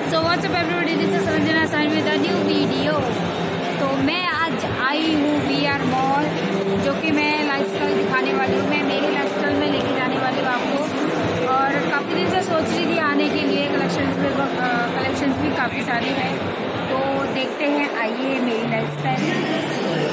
So what's up everybody, this is Ranjana sign with a new video. तो मैं आज आई हूँ VR मॉल, जो कि मैं लाइफस्टाइल दिखाने वाली हूँ। मैं मेरी लाइफस्टाइल में लेके जाने वाली हूँ आपको, और काफ़ी दिन से सोच रही थी आने के लिए। कलेक्शंस भी काफ़ी सारे हैं, तो देखते हैं, आइए मेरी लाइफस्टाइल।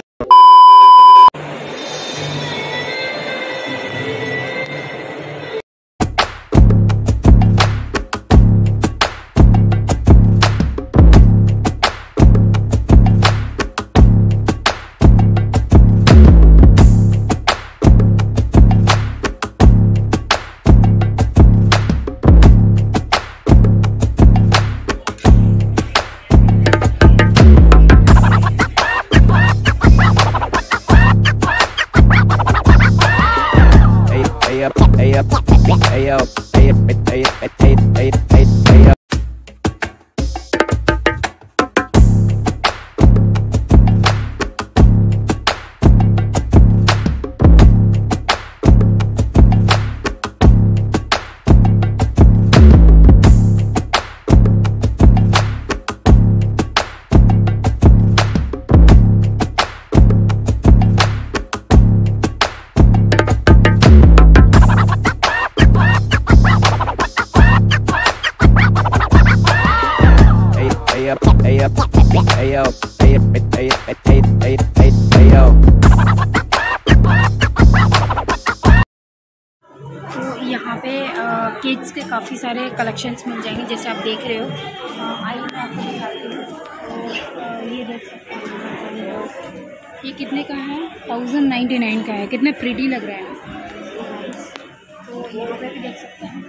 तो यहाँ पे किड्स के काफ़ी सारे कलेक्शंस मिल जाएंगे, जैसे आप देख रहे हो। आइए मैं आपको दिखाती हूँ। तो ये देख सकते हैं, ये कितने का है? 1099 का है। कितना प्रीटी लग रहा है। तो यहाँ पे भी देख सकते हैं।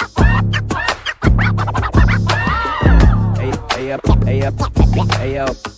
Ayo.